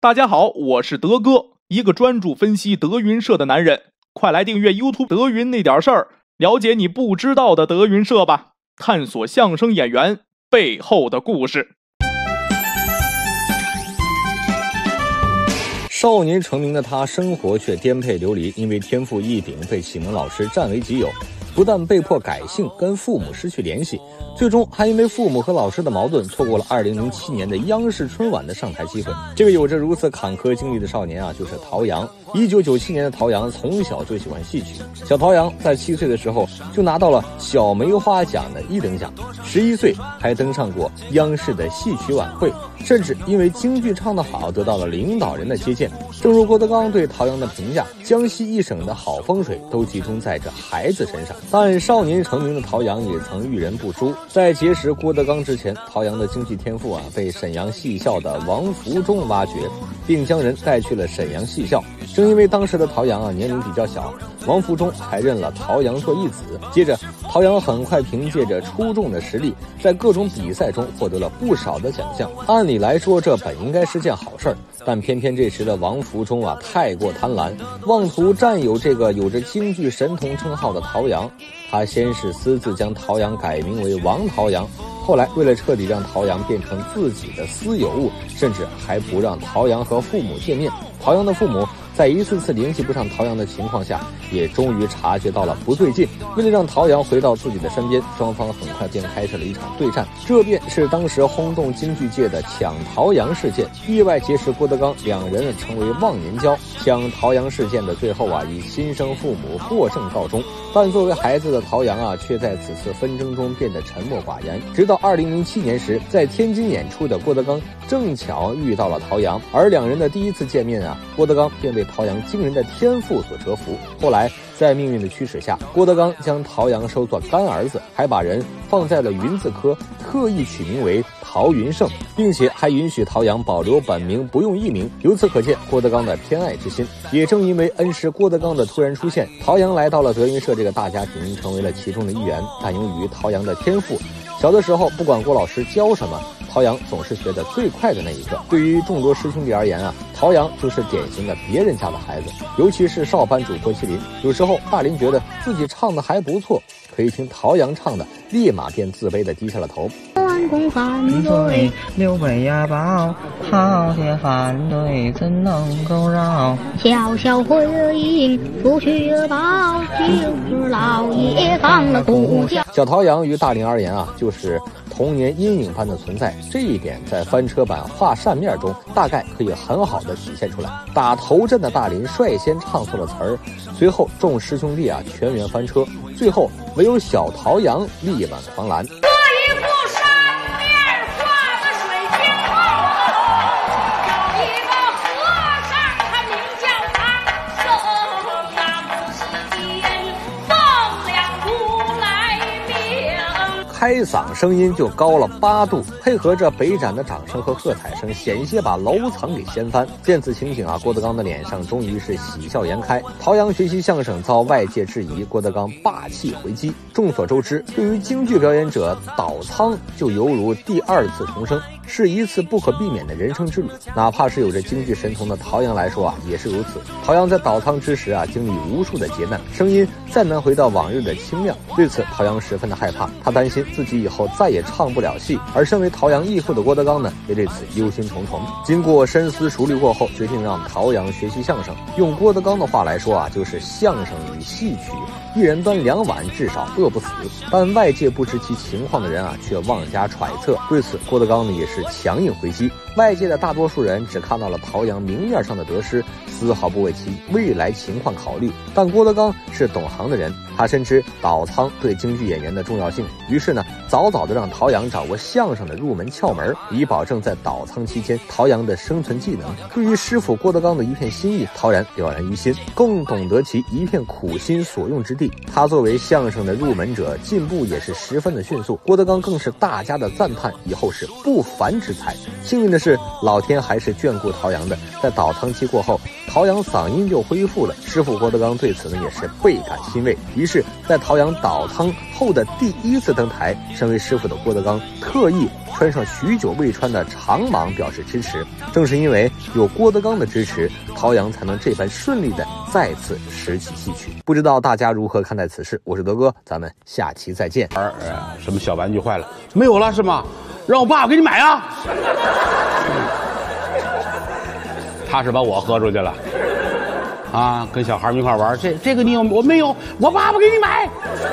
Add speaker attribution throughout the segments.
Speaker 1: 大家好，我是德哥，一个专注分析德云社的男人。快来订阅 YouTube 德云那点事儿，了解你不知道的德云社吧，探索相声演员背后的故事。
Speaker 2: 少年成名的他，生活却颠沛流离，因为天赋异禀被启蒙老师占为己有，不但被迫改姓，跟父母失去联系，最终还因为父母和老师的矛盾，错过了2007年的央视春晚的上台机会。这个有着如此坎坷经历的少年啊，就是陶阳。1997年的陶阳从小就喜欢戏曲，小陶阳在7岁的时候就拿到了小梅花奖的1等奖，11岁还登上过央视的戏曲晚会，甚至因为京剧唱得好得到了领导人的接见。正如郭德纲对陶阳的评价，江西一省的好风水都集中在这孩子身上。但少年成名的陶阳也曾遇人不淑，在结识郭德纲之前，陶阳的京剧天赋被沈阳戏校的王福忠挖掘，并将人带去了沈阳戏校。正因为当时的陶阳年龄比较小，王福忠还认了陶阳做义子。接着陶阳很快凭借着出众的实力，在各种比赛中获得了不少的奖项。按理来说这本应该是件好事儿，但偏偏这时的王福忠太过贪婪，妄图占有这个有着京剧神童称号的陶阳。他先是私自将陶阳改名为王陶阳，后来为了彻底让陶阳变成自己的私有物，甚至还不让陶阳和父母见面。陶阳的父母在一次次联系不上陶阳的情况下，也终于察觉到了不对劲。为了让陶阳回到自己的身边，双方很快便开始了一场对战。这便是当时轰动京剧界的抢陶阳事件，意外结识郭德纲，两人成为忘年交。抢陶阳事件的最后以新生父母获胜告终，但作为孩子的陶阳却在此次纷争中变得沉默寡言。直到2007年时，在天津演出的郭德纲正巧遇到了陶阳，而两人的第一次见面郭德纲便被陶阳惊人的天赋所折服。后来在命运的驱使下，郭德纲将陶阳收作干儿子，还把人放在了云字科，特意取名为陶云胜，并且还允许陶阳保留本名，不用艺名。由此可见郭德纲的偏爱之心。也正因为恩师郭德纲的突然出现，陶阳来到了德云社这个大家庭，成为了其中的一员。但由于陶阳的天赋，小的时候不管郭老师教什么，陶阳总是学得最快的那一个。对于众多师兄弟而言陶阳就是典型的别人家的孩子，尤其是少班主郭麒麟。有时候大林觉得自己唱的还不错，可以听陶阳唱的，立马便自卑地低下了头。
Speaker 3: 反对刘备呀报，好些反对怎能够饶？
Speaker 4: 小小回应不去报，就是老爷放了苦叫。
Speaker 2: 小陶阳于大林而言就是童年阴影般的存在，这一点在翻车版画扇面中大概可以很好的体现出来。打头阵的大林率先唱错了词儿，随后众师兄弟全员翻车，最后唯有小陶阳力挽狂澜。开嗓声音就高了8度，配合着北展的掌声和喝彩声，险些把楼层给掀翻。见此情景郭德纲的脸上终于是喜笑颜开。陶阳学习相声遭外界质疑，郭德纲霸气回击。众所周知，对于京剧表演者，倒仓就犹如第2次重生，是一次不可避免的人生之旅。哪怕是有着京剧神童的陶阳来说也是如此。陶阳在倒仓之时经历无数的劫难，声音再难回到往日的清亮。对此陶阳十分的害怕，他担心自己以后再也唱不了戏。而身为陶阳义父的郭德纲也对此忧心忡忡。经过深思熟虑过后，决定让陶阳学习相声。用郭德纲的话来说就是相声与戏曲一人端2碗，至少饿不死。但外界不知其情况的人却妄加揣测。对此郭德纲也是强硬回击。外界的大多数人只看到了陶阳明面上的得失，丝毫不为其未来情况考虑。但郭德纲是懂行的人，他深知倒仓对京剧演员的重要性，于是早早的让陶阳掌握相声的入门窍门，以保证在倒仓期间陶阳的生存技能。对于师傅郭德纲的一片心意，陶然了然于心，更懂得其一片苦心所用之地。他作为相声的入门者，进步也是十分的迅速。郭德纲更是大家的赞叹，以后是不凡之才。幸运的是，老天还是眷顾陶阳的。在倒仓期过后， 陶阳嗓音就恢复了。师傅郭德纲对此呢也是倍感欣慰，于是，在陶阳倒汤后的第一次登台，身为师傅的郭德纲特意穿上许久未穿的长蟒表示支持。正是因为有郭德纲的支持，陶阳才能这般顺利的再次拾起戏曲。不知道大家如何看待此事？我是德哥，咱们下期再见。
Speaker 5: 什么小玩具坏了没有了是吗？让我爸爸给你买啊！他是把我喝出去了啊，跟小孩们一块玩，这个你有我没有？我爸爸给你买。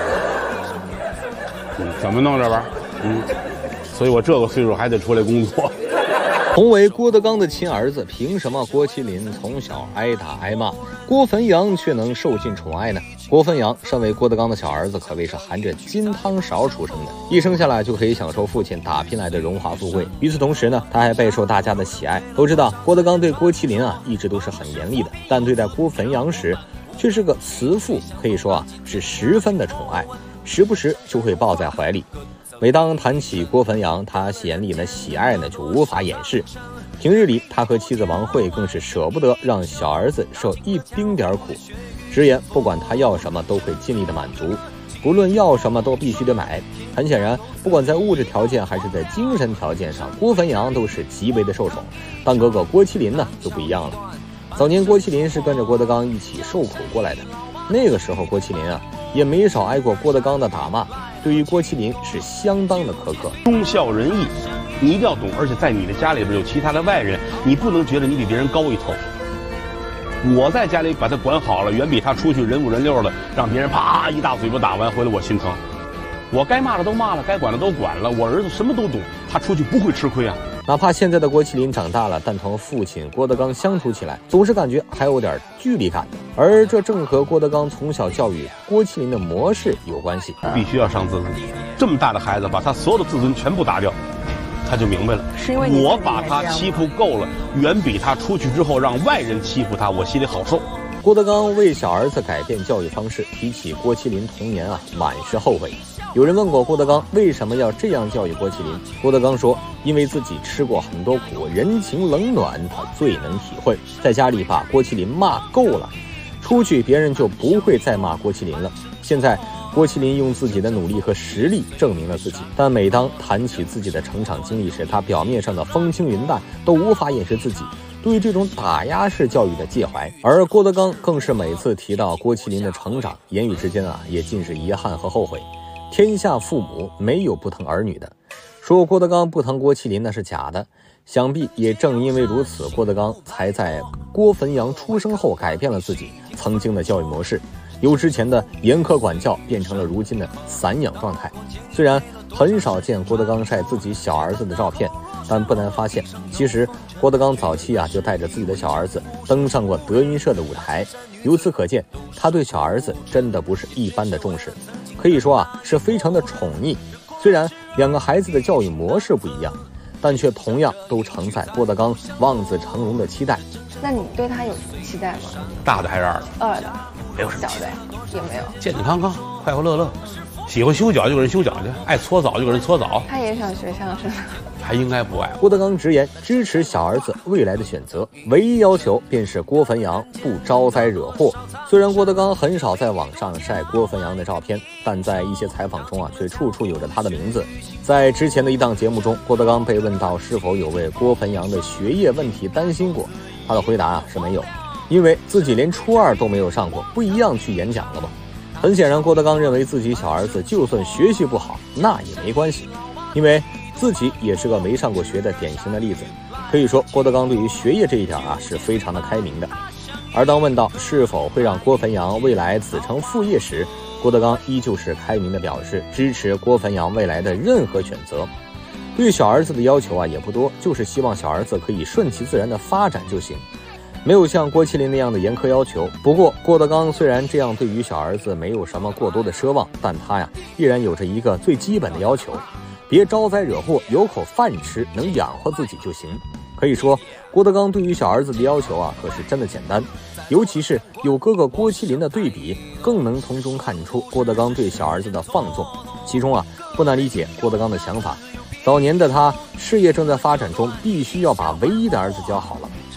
Speaker 5: 怎么弄这玩意儿？所以我这个岁数还得出来工作。
Speaker 2: 同为郭德纲的亲儿子，凭什么郭麒麟从小挨打挨骂，郭汾阳却能受尽宠爱呢？郭汾阳身为郭德纲的小儿子，可谓是含着金汤勺出生的，一生下来就可以享受父亲打拼来的荣华富贵。与此同时呢，他还备受大家的喜爱。都知道郭德纲对郭麒麟一直都是很严厉的，但对待郭汾阳时却是个慈父，可以说是十分的宠爱，时不时就会抱在怀里。每当谈起郭汾阳，他眼里的喜爱呢就无法掩饰。平日里，他和妻子王慧更是舍不得让小儿子受一丁点苦，直言不管他要什么都会尽力的满足，不论要什么都必须得买。很显然，不管在物质条件还是在精神条件上，郭汾阳都是极为的受宠。但哥哥郭麒麟呢就不一样了。早年郭麒麟是跟着郭德纲一起受苦过来的，那个时候郭麒麟也没少挨过郭德纲的打骂，对于郭麒麟是相当的苛刻。
Speaker 5: 忠孝仁义你一定要懂，而且在你的家里边有其他的外人，你不能觉得你比别人高一头。我在家里把他管好了，远比他出去人五人六的让别人啪一大嘴巴打完回来我心疼。我该骂的都骂了，该管的都管了，我儿子什么都懂，他出去不会吃亏啊。
Speaker 2: 哪怕现在的郭麒麟长大了，但同父亲郭德纲相处起来，总是感觉还有点距离感，而这正和郭德纲从小教育郭麒麟的模式有关系。
Speaker 5: 必须要上自尊，这么大的孩子，把他所有的自尊全部打掉，他就明白了。
Speaker 6: 是因为
Speaker 5: 我把他欺负够了，远比他出去之后让外人欺负他，我心里好受。
Speaker 2: 郭德纲为小儿子改变教育方式，提起郭麒麟童年满是后悔。有人问过郭德纲为什么要这样教育郭麒麟，郭德纲说，因为自己吃过很多苦，人情冷暖他最能体会。在家里把郭麒麟骂够了，出去别人就不会再骂郭麒麟了。现在郭麒麟用自己的努力和实力证明了自己，但每当谈起自己的成长经历时，他表面上的风轻云淡都无法掩饰自己对于这种打压式教育的介怀。而郭德纲更是每次提到郭麒麟的成长，言语之间也尽是遗憾和后悔。天下父母没有不疼儿女的，说郭德纲不疼郭麒麟那是假的。想必也正因为如此，郭德纲才在郭汾阳出生后改变了自己曾经的教育模式，由之前的严苛管教变成了如今的散养状态。虽然很少见郭德纲晒自己小儿子的照片，但不难发现，其实郭德纲早期就带着自己的小儿子登上过德云社的舞台。由此可见，他对小儿子真的不是一般的重视，可以说是非常的宠溺。虽然两个孩子的教育模式不一样，但却同样都承载郭德纲望子成龙的期待。
Speaker 6: 那你对他有什么期待吗？
Speaker 5: 大的还是二的？
Speaker 6: 二的，
Speaker 5: 没有什么
Speaker 6: 小的也没有，
Speaker 5: 健健康康，快快乐乐，喜欢修脚就给人修脚去，爱搓澡就给人搓澡。
Speaker 6: 他也想学相声，
Speaker 5: 他应该不爱。
Speaker 2: 郭德纲直言支持小儿子未来的选择，唯一要求便是郭汾阳不招灾惹祸。虽然郭德纲很少在网上晒郭汾阳的照片，但在一些采访中却处处有着他的名字。在之前的一档节目中，郭德纲被问到是否有为郭汾阳的学业问题担心过，他的回答是没有，因为自己连初二都没有上过，不一样去演讲了吗？很显然，郭德纲认为自己小儿子就算学习不好那也没关系，因为自己也是个没上过学的典型的例子。可以说郭德纲对于学业这一点是非常的开明的。而当问到是否会让郭汾阳未来子承父业时，郭德纲依旧是开明的表示支持郭汾阳未来的任何选择。对小儿子的要求也不多，就是希望小儿子可以顺其自然的发展就行，没有像郭麒麟那样的严苛要求。不过郭德纲虽然这样对于小儿子没有什么过多的奢望，但他依然有着一个最基本的要求，别招灾惹祸，有口饭吃，能养活自己就行。可以说郭德纲对于小儿子的要求可是真的简单，尤其是有哥哥郭麒麟的对比，更能从中看出郭德纲对小儿子的放纵。其中不难理解郭德纲的想法，早年的他事业正在发展中，必须要把唯一的儿子教好了，这样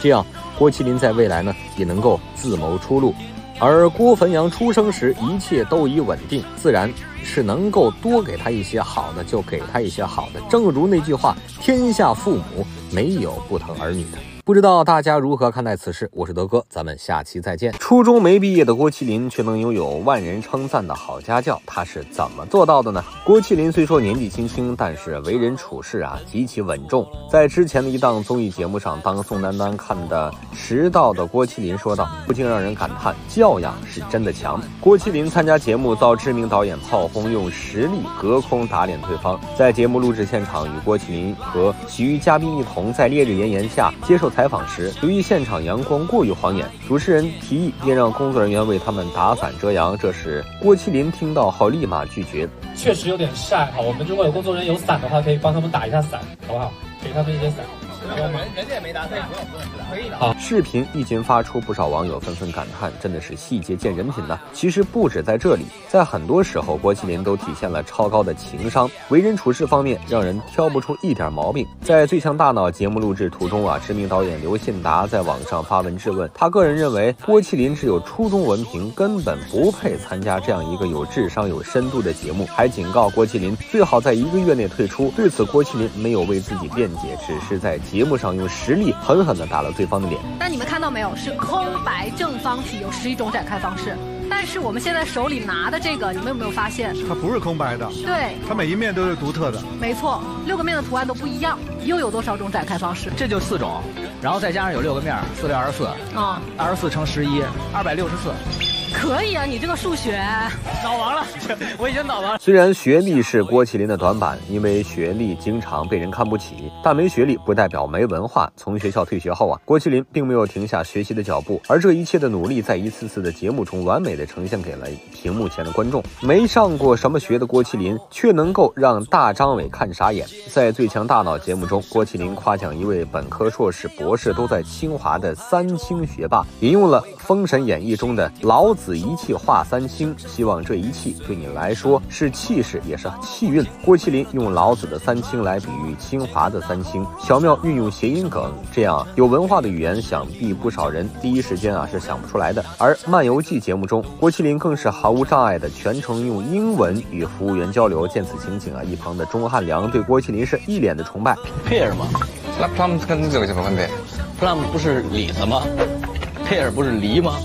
Speaker 2: 郭麒麟在未来呢也能够自谋出路。而郭汾阳出生时一切都已稳定，自然是能够多给他一些好的就给他一些好的。正如那句话，天下父母没有不疼儿女的。不知道大家如何看待此事？我是德哥，咱们下期再见。初中没毕业的郭麒麟却能拥有万人称赞的好家教，他是怎么做到的呢？郭麒麟虽说年纪轻轻，但是为人处事极其稳重。在之前的一档综艺节目上，当宋丹丹看的迟到的郭麒麟说道，不禁让人感叹教养是真的强。郭麒麟参加节目遭知名导演炮轰，用实力隔空打脸对方。在节目录制现场，与郭麒麟和其余嘉宾一同在烈日炎炎下接受采访时，由于现场阳光过于晃眼，主持人提议便让工作人员为他们打伞遮阳。这时郭麒麟听到后立马拒绝，
Speaker 7: 确实有点晒哈，我们如果有工作人员有伞的话，可以帮他们打一下伞，好不好？给他们一些伞。
Speaker 3: 人家也没打，可以的。
Speaker 2: 视频一经发出，不少网友纷纷感叹，真的是细节见人品呢。其实不止在这里，在很多时候郭麒麟都体现了超高的情商，为人处事方面让人挑不出一点毛病。在《最强大脑》节目录制途中知名导演刘信达在网上发文质问，他个人认为郭麒麟只有初中文凭，根本不配参加这样一个有智商有深度的节目，还警告郭麒麟最好在1个月内退出。对此郭麒麟没有为自己辩解，只是在节目上用实力狠狠地打了对方的脸。
Speaker 8: 但你们看到没有，是空白正方体，有11种展开方式。但是我们现在手里拿的这个，你们有没有发现？
Speaker 9: 它不是空白的，
Speaker 8: 对，
Speaker 9: 它每一面都是独特的。
Speaker 8: 没错，6个面的图案都不一样，又有多少种展开方式？
Speaker 3: 这就4种，然后再加上有6个面，4六24， 24乘11，264。
Speaker 8: 可以啊，你这个数学
Speaker 3: 脑王了，我已经脑王了。
Speaker 2: 虽然学历是郭麒麟的短板，因为学历经常被人看不起，但没学历不代表没文化。从学校退学后郭麒麟并没有停下学习的脚步，而这一切的努力在一次次的节目中完美的呈现给了屏幕前的观众。没上过什么学的郭麒麟却能够让大张伟看傻眼。在《最强大脑》节目中，郭麒麟夸奖一位本科、硕士、博士都在清华的3清学霸，引用了《封神演义》中的老子一气化3清，希望这一气对你来说是气势也是气运。郭麒麟用老子的3清来比喻清华的3清，巧妙运用谐音梗，这样有文化的语言想必不少人第一时间是想不出来的。而漫游记节目中，郭麒麟更是毫無障碍的全程用英文与服务员交流。见此情景一旁的钟汉良对郭麒麟是一脸的崇拜。
Speaker 10: pear 吗？那 plum 跟这个什么分别 ？plum 不是李子吗 ？pear 不是梨吗？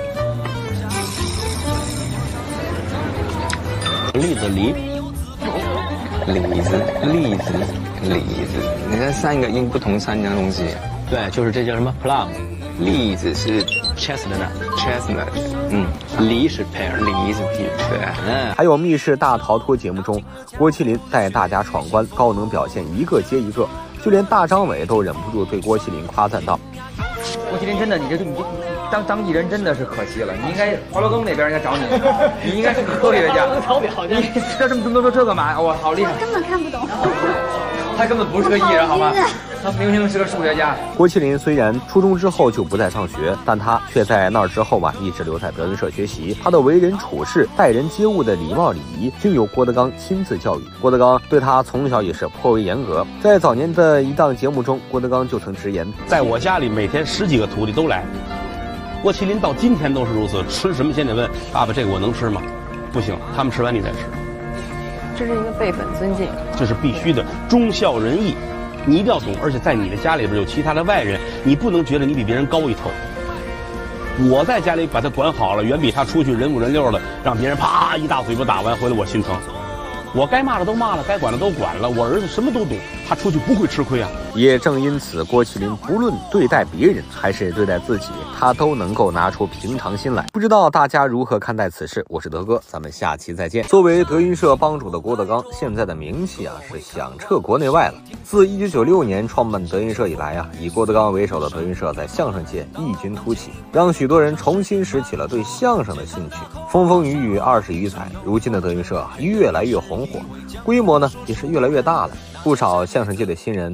Speaker 10: 栗子梨，李子栗子李子，你这3个音不同3样东西。对，就是这叫什么 plum， 栗子是 chestnut， 梨是 pear， 梨是 pear， 对。
Speaker 2: 还有密室大逃脱节目中，郭麒麟带大家闯关，高能表现一个接一个，就连大张伟都忍不住对郭麒麟夸赞道：“
Speaker 3: 郭麒麟真的，你当艺人真的是可惜了，你应该华罗庚那边应该找你，你应该是个科学家。你这么多这个嘛，哇，好厉害！
Speaker 4: 根本看不懂。
Speaker 3: 他根本不是个艺人，好吗？他明明是个数学家。
Speaker 2: 郭麒麟虽然初中之后就不再上学，但他却在那之后一直留在德云社学习。他的为人处事、待人接物的礼貌礼仪，均由郭德纲亲自教育。郭德纲对他从小也是颇为严格。在早年的一档节目中，郭德纲就曾直言：“
Speaker 5: 在我家里每天10几个徒弟都来。”郭麒麟到今天都是如此，吃什么先得问爸爸：“这个我能吃吗？”不行，他们吃完你再吃。
Speaker 6: 这是一个辈分尊敬，
Speaker 5: 这是必须的，忠孝仁义，你一定要懂。而且在你的家里边有其他的外人，你不能觉得你比别人高一头。我在家里把他管好了，远比他出去人五人六的，让别人啪一大嘴巴打完回来我心疼。我该骂的都骂了，该管的都管了，我儿子什么都懂，他出去不会吃亏啊。
Speaker 2: 也正因此，郭麒麟不论对待别人还是对待自己，他都能够拿出平常心来。不知道大家如何看待此事？我是德哥，咱们下期再见。作为德云社帮主的郭德纲，现在的名气是响彻国内外了。自1996年创办德云社以来以郭德纲为首的德云社在相声界异军突起，让许多人重新拾起了对相声的兴趣。风风雨雨20余载，如今的德云社越来越红火，规模也是越来越大了。不少相声界的新人都渴望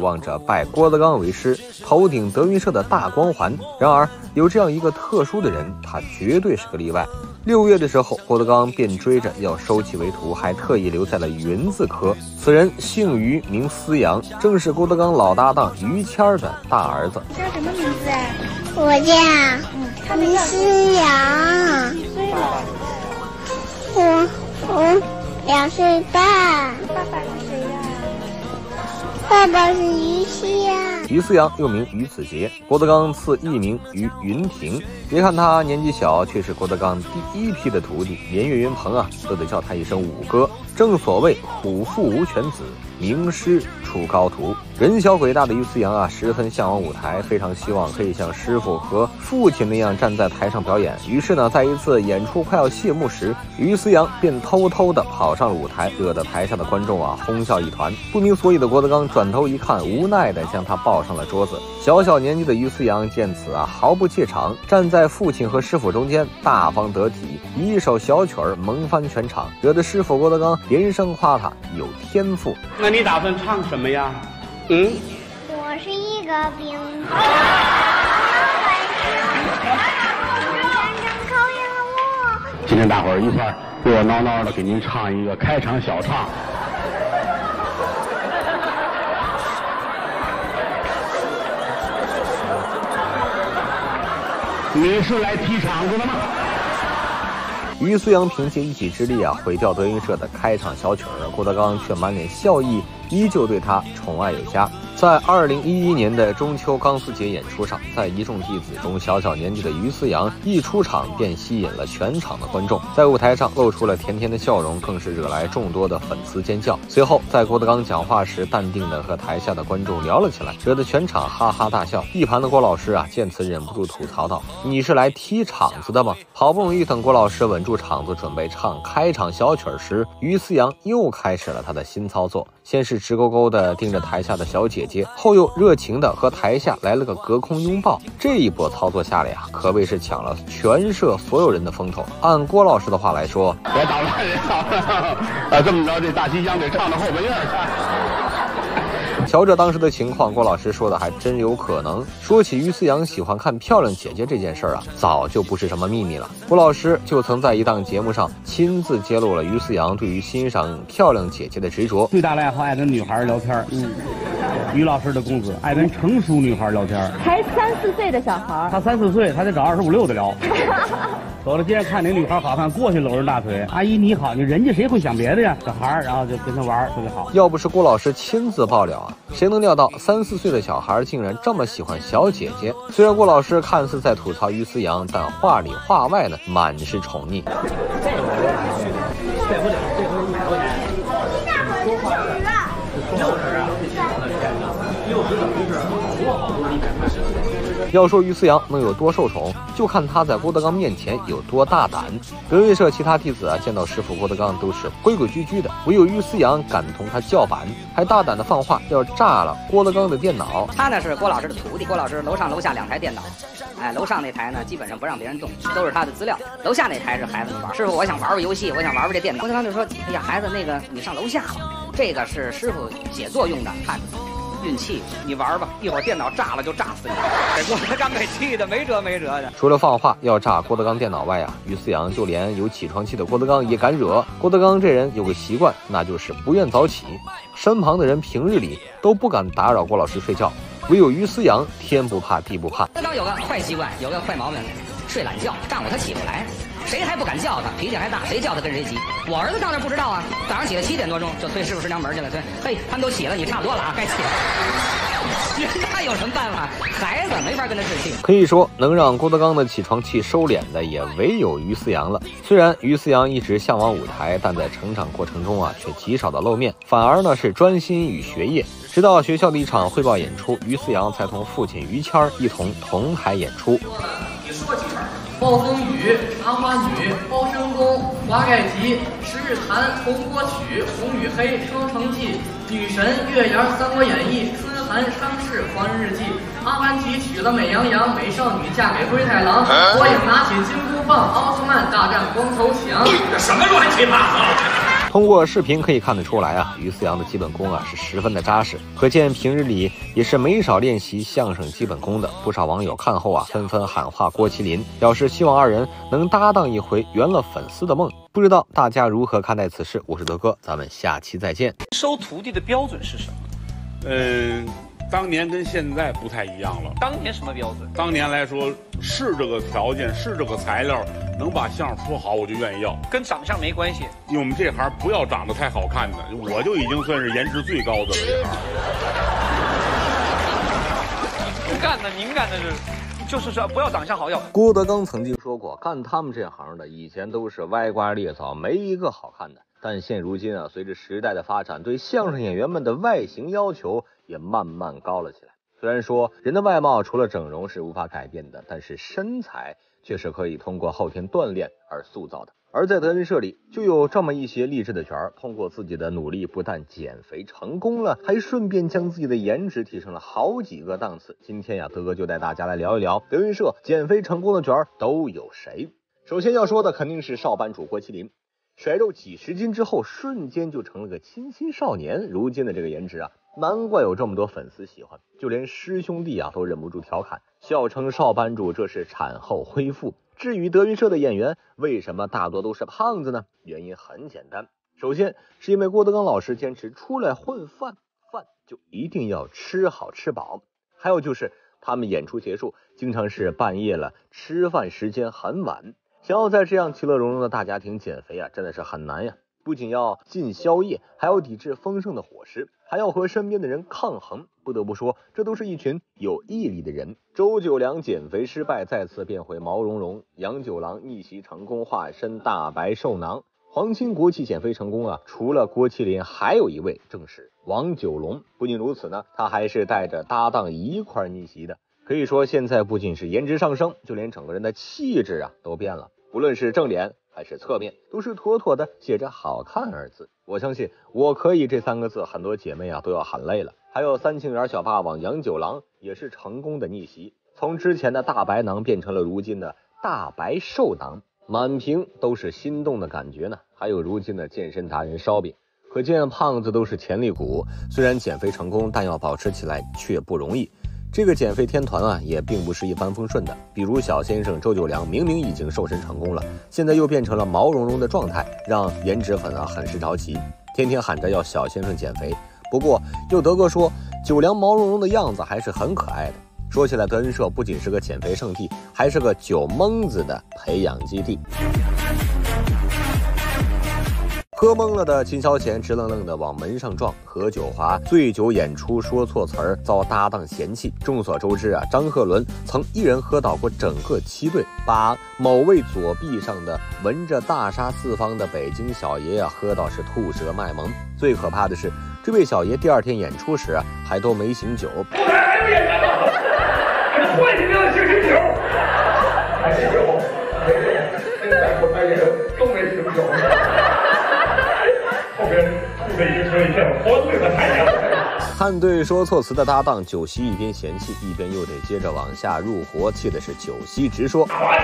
Speaker 2: 望着拜郭德纲为师，头顶德云社的大光环。然而，有这样一个特殊的人，他绝对是个例外。6月的时候，郭德纲便追着要收其为徒，还特意留在了云字科。此人姓于，名思阳，正是郭德纲老搭档于谦的大儿子。
Speaker 4: 叫什么名字？我叫于思阳。我2岁半。爸爸是谁呀？爸爸是于西呀。
Speaker 2: 于思阳又名于子杰，郭德纲赐艺名于云亭。别看他年纪小，却是郭德纲第一批的徒弟，连岳云鹏都得叫他一声五哥。正所谓虎父无犬子，名师出高徒。人小鬼大的于思阳十分向往舞台，非常希望可以像师傅和父亲那样站在台上表演。于是在一次演出快要谢幕时，于思阳便偷偷地跑上了舞台，惹得台下的观众哄笑一团。不明所以的郭德纲转头一看，无奈地将他抱上了桌子。小年纪的于思阳见此毫不怯场，站在父亲和师傅中间，大方得体，以一首小曲儿萌翻全场，惹得师傅郭德纲连声夸他有天赋。
Speaker 5: 那你打算唱什么呀？
Speaker 4: 我是一个兵，
Speaker 5: 今天大伙儿一块热热闹闹的给您唱一个开场小唱。你是来踢场子的吗？
Speaker 2: 于思阳凭借一己之力毁掉德云社的开场小曲儿，郭德纲却满脸笑意，依旧对他宠爱有加。在2011年的中秋钢丝节演出上，在一众弟子中，小年纪的于思阳一出场便吸引了全场的观众，在舞台上露出了甜甜的笑容，更是惹来众多的粉丝尖叫。随后，在郭德纲讲话时，淡定地和台下的观众聊了起来，惹得全场哈哈大笑。一旁的郭老师见此忍不住吐槽道：“你是来踢场子的吗？”好不容易等郭老师稳住场子，准备唱开场小曲时，于思阳又开始了他的新操作。先是直勾勾地盯着台下的小姐姐，后又热情地和台下来了个隔空拥抱。这一波操作下来可谓是抢了全社所有人的风头。按郭老师的话来说，
Speaker 5: 别捣乱人这么着这大西厢得唱到后半夜去。
Speaker 2: 瞧着当时的情况，郭老师说的还真有可能。说起于思阳喜欢看漂亮姐姐这件事早就不是什么秘密了。郭老师就曾在一档节目上亲自揭露了于思阳对于欣赏漂亮姐姐的执着。
Speaker 5: 最大的爱好爱跟女孩聊天。于老师的公子爱跟成熟女孩聊天。
Speaker 6: 才3、4岁的小孩，
Speaker 5: 他3、4岁，他得找25、6的聊。走到街上看哪女孩好看，过去搂着大腿，阿姨你好，人家谁会想别的呀？小孩，然后就跟他玩特别好。
Speaker 2: 要不是郭老师亲自爆料谁能料到3、4岁的小孩竟然这么喜欢小姐姐？虽然郭老师看似在吐槽于思阳，但话里话外满是宠溺。要说于思阳能有多受宠，就看他在郭德纲面前有多大胆。德云社其他弟子见到师傅郭德纲都是规规矩矩的，唯有于思阳敢同他叫板，还大胆的放话要炸了郭德纲的电脑。
Speaker 3: 他呢是郭老师的徒弟，郭老师楼上楼下2台电脑，楼上那台呢基本上不让别人动，都是他的资料。楼下那台是孩子们玩。师傅，我想玩游戏，我想玩这电脑。郭德纲就说：“哎呀，孩子，那个你上楼下吧，这个是师傅写作用的，看运气，你玩吧，一会儿电脑炸了就炸死你。”给郭德纲给气的没辙的。
Speaker 2: 除了放话要炸郭德纲电脑外于思阳就连有起床气的郭德纲也敢惹。郭德纲这人有个习惯，那就是不愿早起，身旁的人平日里都不敢打扰郭老师睡觉，唯有于思阳天不怕地不怕。
Speaker 3: 郭德纲有个坏习惯，有个坏毛病，睡懒觉，上午他起不来。谁还不敢叫他，脾气还大，谁叫他跟谁急。我儿子上那不知道早上起来7点多钟就推师傅师娘门去了，推，嘿，他们都起了，你差不多了该起了。那有什么办法？孩子没法跟他置气。
Speaker 2: 可以说，能让郭德纲的起床气收敛的也唯有于思阳了。虽然于思阳一直向往舞台，但在成长过程中却极少的露面，反而是专心于学业。直到学校的一场汇报演出，于思阳才同父亲于谦一同台演出。
Speaker 11: 你说几场？暴风雨、茶花女、包身功、华盖集、十日谈、红锅曲、红与黑、双城记、女神、月牙、三国演义、春寒、伤逝、狂人日记。阿凡提娶了美羊羊，美少女嫁给灰太狼。火影拿起金箍棒，奥特曼大战光头强。
Speaker 12: 这什么乱七八糟的！
Speaker 2: 通过视频可以看得出来啊，于思洋的基本功啊是十分的扎实，可见平日里也是没少练习相声基本功的。不少网友看后啊纷纷喊话郭麒麟，表示希望二人能搭档一回，圆了粉丝的梦。不知道大家如何看待此事？我是德哥，咱们下期再见。
Speaker 12: 收徒弟的标准是什么？
Speaker 5: 当年跟现在不太一样了。
Speaker 12: 当年什么标准？
Speaker 5: 当年来说是这个条件，是这个材料，能把相声说好，我就愿意要。
Speaker 12: 跟长相没关系，
Speaker 5: 因为我们这行不要长得太好看的，我就已经算是颜值最高的了。这行。
Speaker 12: 您干的是。就是说，不要长相好要。
Speaker 2: 郭德纲曾经说过，干他们这行的以前都是歪瓜裂枣，没一个好看的。但现如今啊，随着时代的发展，对相声演员们的外形要求也慢慢高了起来。虽然说人的外貌除了整容是无法改变的，但是身材却是可以通过后天锻炼而塑造的。而在德云社里就有这么一些励志的角儿，通过自己的努力，不但减肥成功了，还顺便将自己的颜值提升了好几个档次。今天呀，德哥就带大家来聊一聊德云社减肥成功的角儿都有谁。首先要说的肯定是少班主郭麒麟，甩肉几十斤之后，瞬间就成了个清新少年。如今的这个颜值啊，难怪有这么多粉丝喜欢，就连师兄弟啊都忍不住调侃，笑称少班主这是产后恢复。至于德云社的演员为什么大多都是胖子呢？原因很简单，首先是因为郭德纲老师坚持出来混饭，饭就一定要吃好吃饱。还有就是他们演出结束经常是半夜了，吃饭时间很晚，想要在这样其乐融融的大家庭减肥啊，真的是很难呀。不仅要禁宵夜，还要抵制丰盛的伙食，还要和身边的人抗衡。不得不说，这都是一群有毅力的人。周九良减肥失败，再次变回毛茸茸；杨九郎逆袭成功，化身大白瘦囊；皇亲国戚减肥成功啊，除了郭麒麟，还有一位正是王九龙。不仅如此呢，他还是带着搭档一块逆袭的。可以说，现在不仅是颜值上升，就连整个人的气质啊都变了。无论是正脸还是侧面，都是妥妥的写着好看二字。我相信我可以这三个字，很多姐妹啊都要喊累了。还有三庆园小霸王杨九郎也是成功的逆袭，从之前的大白囊变成了如今的大白瘦囊，满屏都是心动的感觉呢。还有如今的健身达人烧饼，可见胖子都是潜力股，虽然减肥成功，但要保持起来却不容易。这个减肥天团啊，也并不是一帆风顺的。比如小先生周九良，明明已经瘦身成功了，现在又变成了毛茸茸的状态，让颜值粉啊很是着急，天天喊着要小先生减肥。不过又德哥说，九良毛茸茸的样子还是很可爱的。说起来，德云社不仅是个减肥圣地，还是个酒蒙子的培养基地。喝懵了的秦霄贤直愣愣的往门上撞，何九华醉酒演出说错词儿，遭搭档嫌弃。众所周知啊，张鹤伦曾一人喝倒过整个七队，把某位左臂上的纹着大杀四方的北京小爷啊喝到是吐舌卖萌。最可怕的是，这位小爷第二天演出时啊还都没醒酒。
Speaker 13: 后台还有演员呢，还换你的醒酒，还醒酒，现在后台演员都没醒酒。后边已经成一片欢乐的太阳。
Speaker 2: 看对说错词的搭档九溪一边嫌弃，一边又得接着往下入活，气的是九溪直说：“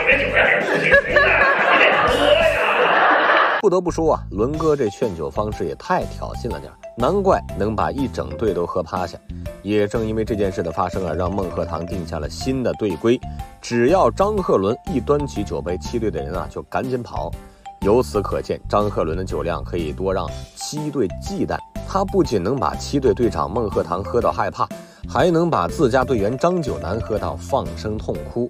Speaker 2: 不得不说啊，伦哥这劝酒方式也太挑衅了点，难怪能把一整队都喝趴下。也正因为这件事的发生啊，让孟鹤堂定下了新的队规：只要张鹤伦一端起酒杯，七队的人啊就赶紧跑。由此可见，张鹤伦的酒量可以多让七队忌惮。他不仅能把七队队长孟鹤堂喝到害怕，还能把自家队员张九南喝到放声痛哭。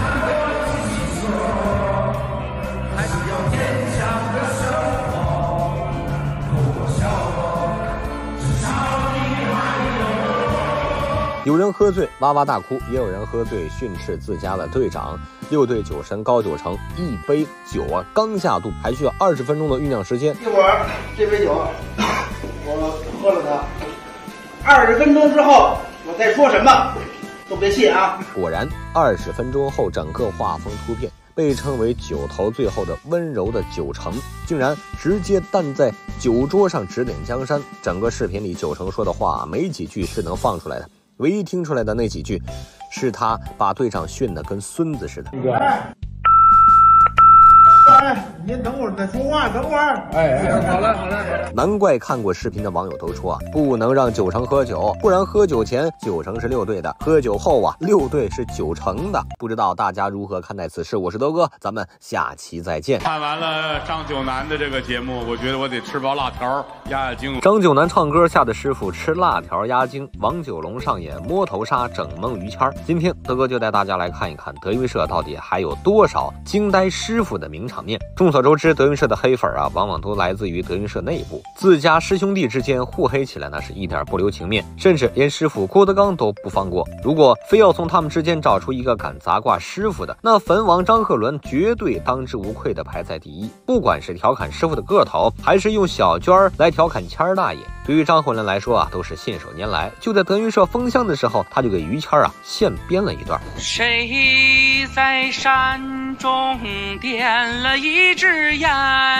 Speaker 2: 有人喝醉哇哇大哭，也有人喝醉训斥自家的队长。六队酒神高九成一杯酒啊刚下肚，还需要20分钟的酝酿时间。
Speaker 14: 一会儿这杯酒我喝了它，20分钟之后我再说什么都别信啊！
Speaker 2: 果然，20分钟后整个画风突变，被称为酒头最后的温柔的九成，竟然直接站在酒桌上指点江山。整个视频里九成说的话没几句是能放出来的，唯一听出来的那几句是他把队长训得跟孙子似的。
Speaker 9: 您等会儿再说话，等会儿。
Speaker 11: 好了。
Speaker 2: 难怪看过视频的网友都说啊，不能让9成喝酒，不然喝酒前9成是6对的，喝酒后啊6对是9成的。不知道大家如何看待此事？我是德哥，咱们下期再见。
Speaker 5: 看完了张九南的这个节目，我觉得我得吃包辣条压压惊。
Speaker 2: 张九南唱歌下的师傅吃辣条压惊，王九龙上演摸头杀整蒙于谦。今天德哥就带大家来看一看德云社到底还有多少惊呆师傅的名场面。众所周知，德云社的黑粉啊，往往都来自于德云社内部，自家师兄弟之间互黑起来那是一点不留情面，甚至连师傅郭德纲都不放过。如果非要从他们之间找出一个敢砸挂师傅的，那粉王张鹤伦绝对当之无愧的排在第一。不管是调侃师傅的个头，还是用小娟来调侃谦大爷，对于张鹤伦来说啊，都是信手拈来。就在德云社封箱的时候，他就给于谦啊现编了一段：
Speaker 15: 谁在山中点了一支烟，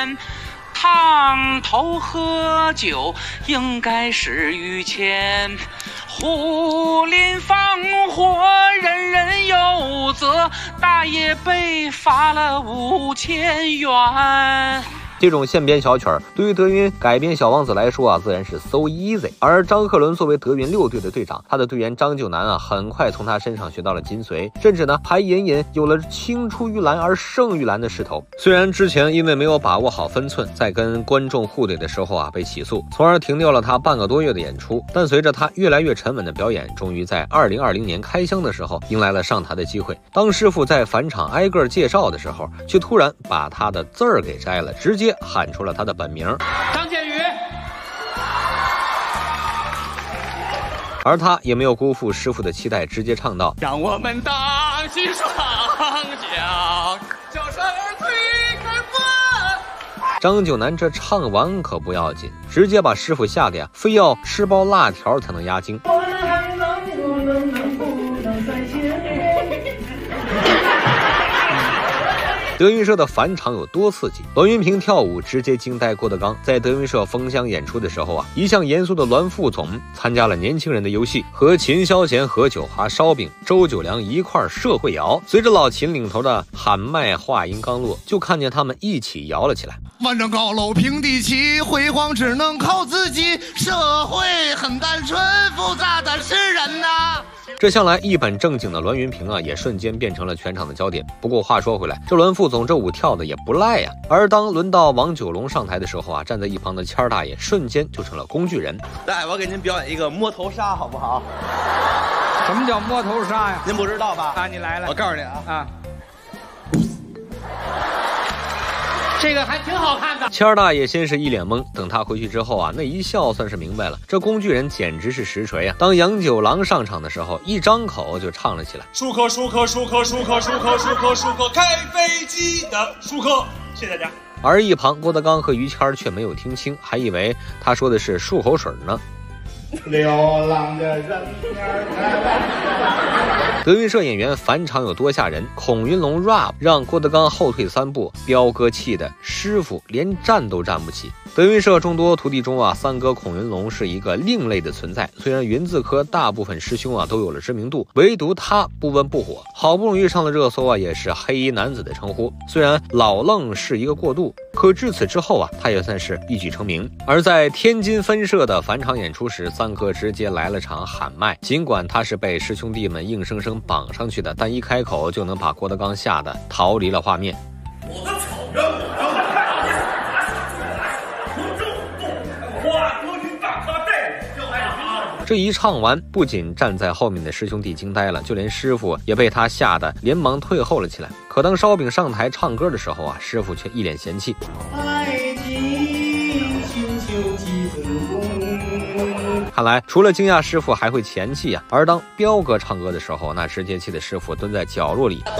Speaker 15: 烫头喝酒应该是于谦，虎林放火人人有责，大爷被罚了5000元。这种现编小曲儿对于德云改编小王子来说啊，自然是 so easy。而张鹤伦作为德云6队的队长，他的队员张九南啊，很快从他身上学到了精髓，甚至呢还隐隐有了青出于蓝而胜于蓝的势头。虽然之前因为没有把握好分寸，在跟观众互怼的时候啊被起诉，从而停掉了他半个多月的演出，但随着他越来越沉稳的表演，终于在2020年开箱的时候迎来了上台的机会。当师傅在返场挨个介绍的时候，却突然把他的字儿给摘了，直接喊出了他的本名
Speaker 11: 张建宇。
Speaker 2: 而他也没有辜负师傅的期待，直接唱道：
Speaker 15: 让我们荡起双桨，叫声推开风。
Speaker 2: 张九南这唱完可不要紧，直接把师傅吓得呀，非要吃包辣条才能压惊。德云社的返场有多刺激？栾云平跳舞直接惊呆郭德纲。在德云社封箱演出的时候啊，一向严肃的栾副总参加了年轻人的游戏，和秦霄贤、何九华、烧饼、周九良一块社会摇。随着老秦领头的喊麦话音刚落，就看见他们一起摇了起来。
Speaker 9: 万丈高楼平地起，辉煌只能靠自己。社会很单纯，复杂的是人呐。
Speaker 2: 这向来一本正经的栾云平啊，也瞬间变成了全场的焦点。不过话说回来，这栾副总这舞跳的也不赖呀。而当轮到王九龙上台的时候啊，站在一旁的谦大爷瞬间就成了工具人。
Speaker 14: 来，我给您表演一个摸头杀，好不好？
Speaker 11: 什么叫摸头杀呀？
Speaker 14: 您不知道吧？
Speaker 11: 啊，你来了。
Speaker 14: 我告诉你啊。
Speaker 11: 这个还挺好看的。
Speaker 2: 谦大爷先是一脸懵，等他回去之后啊，那一笑算是明白了，这工具人简直是实锤啊！当杨九郎上场的时候，一张口就唱了起来：
Speaker 16: 舒克舒克舒克舒克舒克舒克舒克开飞机的舒克，谢谢大家。
Speaker 2: 而一旁郭德纲和于谦却没有听清，还以为他说的是漱口水呢。
Speaker 9: 流浪的人
Speaker 2: 德云社演员返场有多吓人？孔云龙 rap 让郭德纲后退3步，彪哥气的师傅连站都站不起。德云社众多徒弟中啊，三哥孔云龙是一个另类的存在。虽然云字科大部分师兄啊都有了知名度，唯独他不温不火，好不容易上了热搜啊，也是黑衣男子的称呼。虽然老愣是一个过渡，可至此之后啊，他也算是一举成名。而在天津分社的返场演出时，三哥直接来了场喊麦。尽管他是被师兄弟们硬生生绑上去的，但一开口就能把郭德纲吓得逃离了画面。
Speaker 13: 我的草原，我要
Speaker 2: 这一唱完，不仅站在后面的师兄弟惊呆了，就连师傅也被他吓得连忙退后了起来。可当烧饼上台唱歌的时候啊，师傅却一脸嫌弃。看来除了惊讶师傅还会前气啊。而当彪哥唱歌的时候，那直接气的师傅蹲在角落里。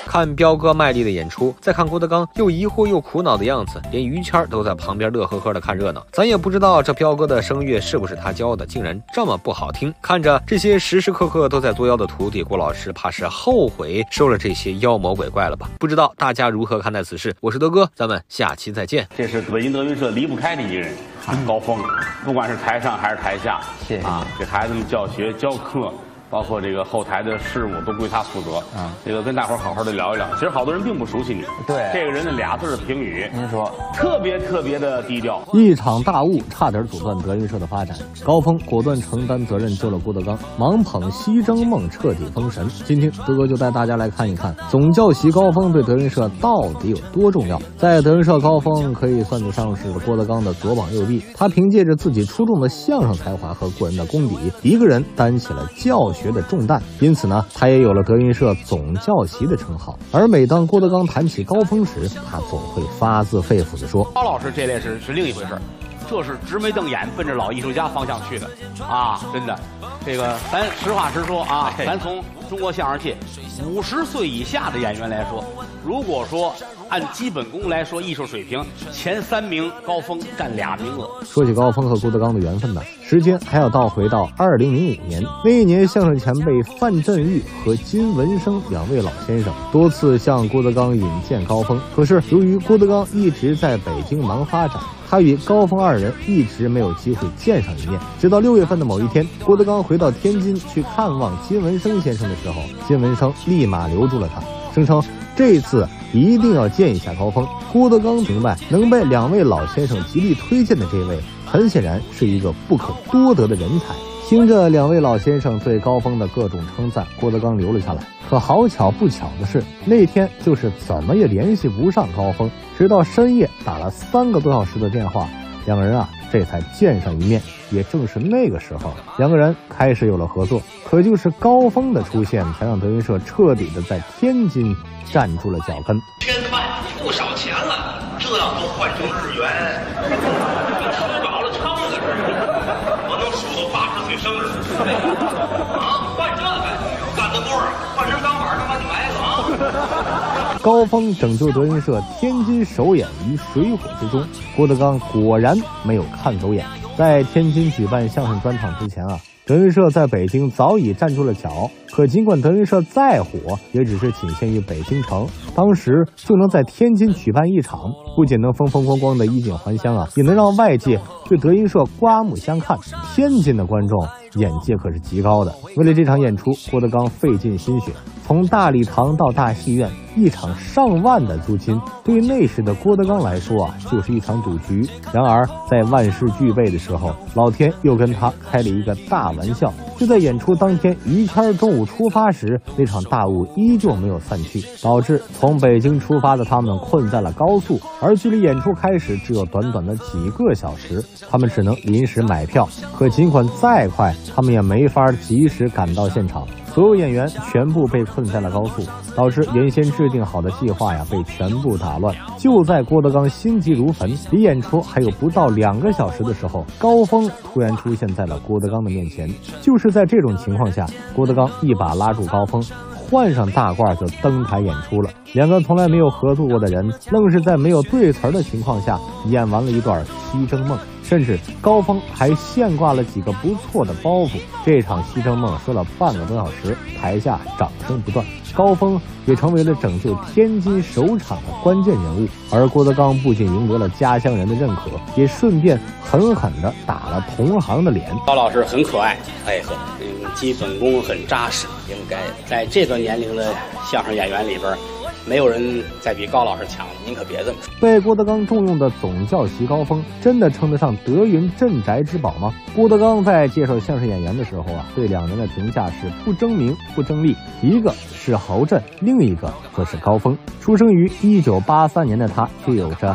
Speaker 2: 看彪哥卖力的演出，再看郭德纲又疑惑又苦恼的样子，连于谦都在旁边乐呵呵的看热闹。咱也不知道这彪哥的声乐是不是他教的，竟然这么不好听。看着这些时时刻刻都在作妖的徒弟，郭老师怕是后悔收了这些妖魔鬼怪了吧？不知道大家如何看待此事？我是德哥，咱们下期再见。
Speaker 5: 这是北京德云社离不开的一个人，高峰，不管是台上还是台下，
Speaker 10: 谢谢
Speaker 5: 啊，给孩子们教学教课。包括这个后台的事务都归他负责。这个跟大伙儿好好的聊一聊。其实好多人并不熟悉你。
Speaker 10: 对，
Speaker 5: 这个人的俩字评语，
Speaker 10: 您说，
Speaker 5: 特别的低调。
Speaker 2: 一场大雾差点阻断德云社的发展，高峰果断承担责任救了郭德纲，忙捧西征梦彻底封神。今天德哥就带大家来看一看总教习高峰对德云社到底有多重要。在德云社，高峰可以算得上是郭德纲的左膀右臂，他凭借着自己出众的相声才华和过人的功底，一个人担起了教学的重担，因此呢，他也有了德云社总教习的称号。而每当郭德纲谈起高峰时，他总会发自肺腑地说：“
Speaker 5: 高老师这类是另一回事，这是直眉瞪眼奔着老艺术家方向去的啊！真的，这个咱实话实说啊，咱从中国相声界50岁以下的演员来说，如果说按基本功来说，艺术水平前3名，高峰占2名额。
Speaker 2: 说起高峰和郭德纲的缘分呢，时间还要倒回到2005年。那一年，相声前辈范振钰和金文生2位老先生多次向郭德纲引荐高峰，可是由于郭德纲一直在北京忙发展，他与高峰2人一直没有机会见上一面。直到6月份的某一天，郭德纲回到天津去看望金文生先生的时候，金文生立马留住了他，声称这次一定要见一下高峰。郭德纲明白，能被2位老先生极力推荐的这位，很显然是一个不可多得的人才。听着2位老先生对高峰的各种称赞，郭德纲留了下来。可好巧不巧的是，那天就是怎么也联系不上高峰，直到深夜打了3个多小时的电话，2个人啊这才见上一面。也正是那个时候，2个人开始有了合作。可就是高峰的出现，才让德云社彻底的在天津站住了脚跟。
Speaker 13: 1000万不少钱了，这要都换成日元，吃饱了撑的似的。我能数到80岁生日啊！换这个干得过，换成钢板他妈就来了啊！
Speaker 2: 高峰拯救德云社天津首演于水火之中，郭德纲果然没有看走眼。在天津举办相声专场之前啊，德云社在北京早已站住了脚。可尽管德云社再火，也只是仅限于北京城。当时就能在天津举办一场，不仅能风风光光的衣锦还乡啊，也能让外界对德云社刮目相看。天津的观众眼界可是极高的。为了这场演出，郭德纲费尽心血，从大礼堂到大戏院，一场上万的租金，对于那时的郭德纲来说啊，就是一场赌局。然而在万事俱备的时候，老天又跟他开了一个大玩笑。就在演出当天，于谦中午出发时，那场大雾依旧没有散去，导致从北京出发的他们困在了高速，而距离演出开始只有短短的几个小时，他们只能临时买票。可尽管再快，他们也没法及时赶到现场。所有演员全部被困在了高速，导致原先制定好的计划呀被全部打乱。就在郭德纲心急如焚，离演出还有不到2个小时的时候，高峰突然出现在了郭德纲的面前。就是在这种情况下，郭德纲一把拉住高峰，换上大褂就登台演出了。2个从来没有合作过的人，愣是在没有对词的情况下演完了一段西征梦。甚至高峰还现挂了几个不错的包袱。这场西征梦说了半个多小时，台下掌声不断，高峰也成为了拯救天津首场的关键人物。而郭德纲不仅赢得了家乡人的认可，也顺便狠狠地打了同行的脸。
Speaker 17: 高老师很可爱，配合，基本功很扎实，应该在这个年龄的相声演员里边，没有人再比高老师强了，您可别这么说。
Speaker 2: 被郭德纲重用的总教习高峰，真的称得上德云镇宅之宝吗？郭德纲在介绍相声演员的时候啊，对2人的评价是不争名不争利，一个是侯震，另一个则是高峰。出生于1983年的他，就有着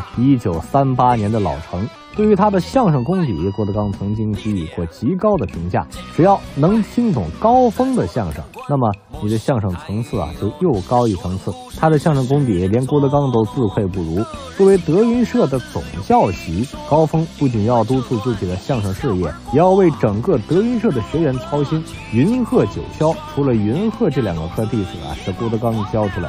Speaker 2: 1938年的老成。对于他的相声功底，郭德纲曾经给予过极高的评价。只要能听懂高峰的相声，那么你的相声层次啊就又高一层次。他的相声功底连郭德纲都自愧不如。作为德云社的总教习，高峰不仅要督促自己的相声事业，也要为整个德云社的学员操心。云鹤九霄，除了云鹤这2个科弟子啊是郭德纲教出来的，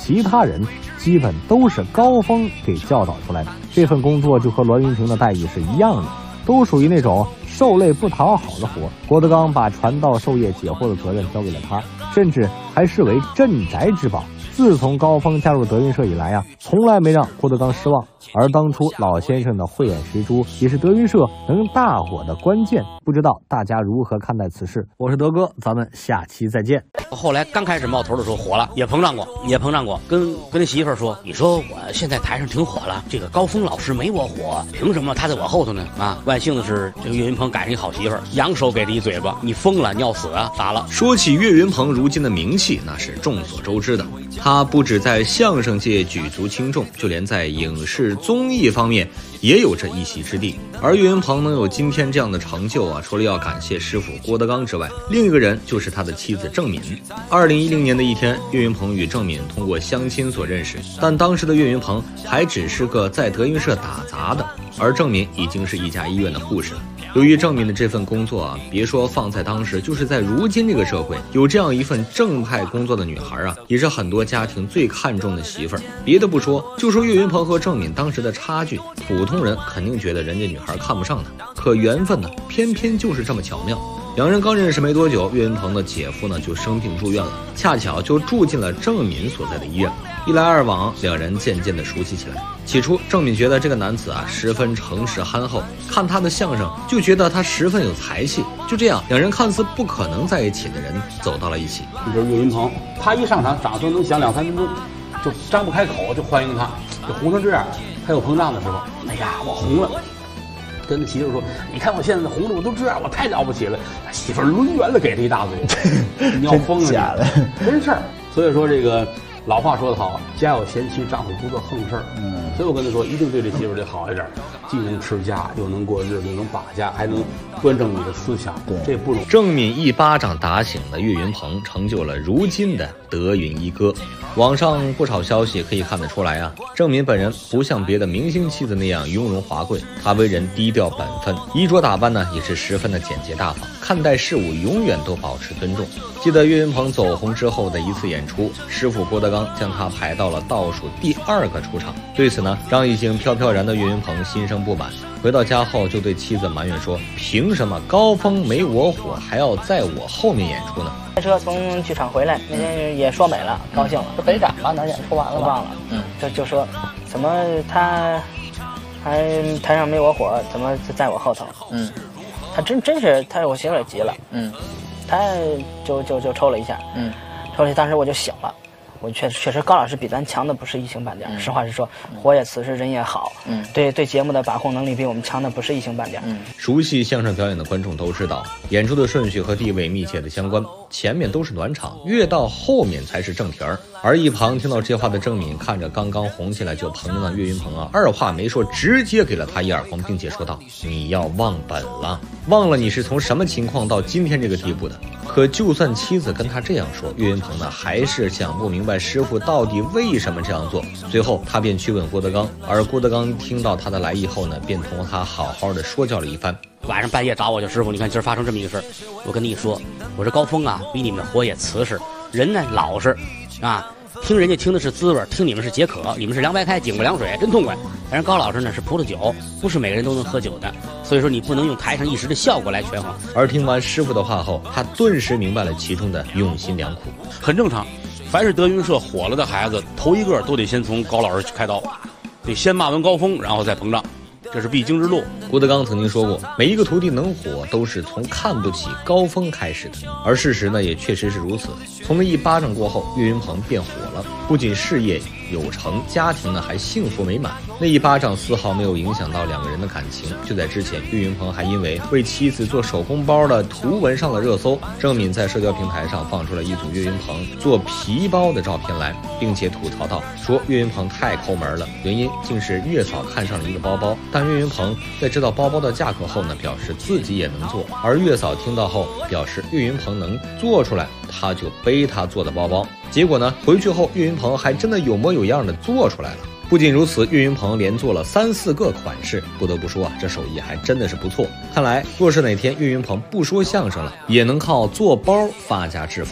Speaker 2: 其他人基本都是高峰给教导出来的。这份工作就和栾云平的待遇是一样的，都属于那种受累不讨好的活。郭德纲把传道授业解惑的责任交给了他，甚至还视为镇宅之宝。自从高峰加入德云社以来从来没让郭德纲失望。而当初老先生的慧眼识珠也是德云社能大火的关键。不知道大家如何看待此事？我是德哥，咱们下期再见。
Speaker 17: 后来刚开始冒头的时候火了，也膨胀过，跟那媳妇儿说，你说我现在台上挺火了，这个高峰老师没我火，凭什么他在我后头呢？啊，万幸的是这个岳云鹏赶上一好媳妇儿，扬手给他一嘴巴，你疯了，尿死啊，咋了？
Speaker 2: 说起岳云鹏如今的名气，那是众所周知的。他不止在相声界举足轻重，就连在影视综艺方面也有着一席之地。而岳云鹏能有今天这样的成就除了要感谢师傅郭德纲之外，另一个人就是他的妻子郑敏。2010年的一天，岳云鹏与郑敏通过相亲所认识，但当时的岳云鹏还只是个在德云社打杂的，而郑敏已经是一家医院的护士了。由于郑敏的这份工作别说放在当时，就是在如今这个社会，有这样一份正派工作的女孩也是很多家庭最看重的媳妇儿。别的不说，就说岳云鹏和郑敏当时的差距，普通人肯定觉得人家女孩看不上他，可缘分偏偏就是这么巧妙。两人刚认识没多久，岳云鹏的姐夫就生病住院了，恰巧就住进了郑敏所在的医院。一来二往，两人渐渐的熟悉起来。起初，郑敏觉得这个男子十分诚实憨厚，看他的相声就觉得他十分有才气。就这样，两人看似不可能在一起的人走到了一起。
Speaker 5: 这岳云鹏，他一上场，掌声能响2-3分钟，就张不开口就欢迎他，就红成这样。他有膨胀的时候，哎呀，我红了。跟他媳妇说：“你看我现在红的我都这样，我太了不起了。”媳妇抡圆了给他一大嘴，你要疯了！假的，真事儿。所以说这个老话说得好，家有贤妻，丈夫不做横事儿。所以我跟他说，一定对这媳妇得好一点，既能持家，又能过日子，又能把家，还能端正你的思想。对，这不容易。
Speaker 2: 郑敏一巴掌打醒了岳云鹏，成就了如今的德云一哥。网上不少消息可以看得出来郑敏本人不像别的明星妻子那样雍容华贵，他为人低调本分，衣着打扮也是十分的简洁大方，看待事物永远都保持尊重。记得岳云鹏走红之后的一次演出，师傅郭德纲将他排到了倒数第2个出场。对此让已经飘飘然的岳云鹏心生不满，回到家后就对妻子埋怨说：“凭什么高峰没我火，还要在我后面演出呢？”
Speaker 18: 开车从剧场回来那天也说美了，高兴了，是北展吧？哪演出完了吧？忘了。就说怎么他还台上没我火，怎么在我后头？他真是他，我媳妇也急了。他就抽了一下。抽了一下，当时我就醒了。我确实高老师比咱强的不是一星半点。实话实说，活也瓷实，人也好。对节目的把控能力比我们强的不是一星半点。
Speaker 2: 熟悉相声表演的观众都知道，演出的顺序和地位密切的相关，前面都是暖场，越到后面才是正题儿。而一旁听到这话的郑敏看着刚刚红起来就膨胀的岳云鹏二话没说，直接给了他一耳光，并且说道：“你要忘本了，忘了你是从什么情况到今天这个地步的。”可就算妻子跟他这样说，岳云鹏还是想不明白师傅到底为什么这样做。最后他便去问郭德纲，而郭德纲听到他的来意后便同他好好的说教了一番。
Speaker 17: 晚上半夜找我就师傅，你看今儿发生这么一个事儿，我跟你说，我这高峰比你们的活也瓷实，人老实听人家听的是滋味，听你们是解渴，你们是凉白开井不凉水，真痛快。但是高老师是葡萄酒，不是每个人都能喝酒的，所以说你不能用台上一时的效果来权衡。
Speaker 2: 而听完师傅的话后，他顿时明白了其中的用心良苦。
Speaker 5: 很正常，凡是德云社火了的孩子，头一个都得先从高老师开刀，得先骂完高峰，然后再膨胀，这是必经之路。
Speaker 2: 郭德纲曾经说过，每一个徒弟能火都是从看不起高峰开始的，而事实也确实是如此。从那一巴掌过后，岳云鹏变火了，不仅事业有成，家庭还幸福美满。那一巴掌丝毫没有影响到两个人的感情。就在之前，岳云鹏还因为为妻子做手工包的图文上了热搜。郑敏在社交平台上放出了一组岳云鹏做皮包的照片来，并且吐槽道说岳云鹏太抠门了，原因竟是月嫂看上了一个包包，但岳云鹏在知道包包的价格后表示自己也能做，而月嫂听到后表示岳云鹏能做出来，他就背他做的包包。结果回去后岳云鹏还真的有模有样的做出来了。不仅如此，岳云鹏连做了3-4个款式，不得不说这手艺还真的是不错。看来若是哪天岳云鹏不说相声了，也能靠做包发家致富。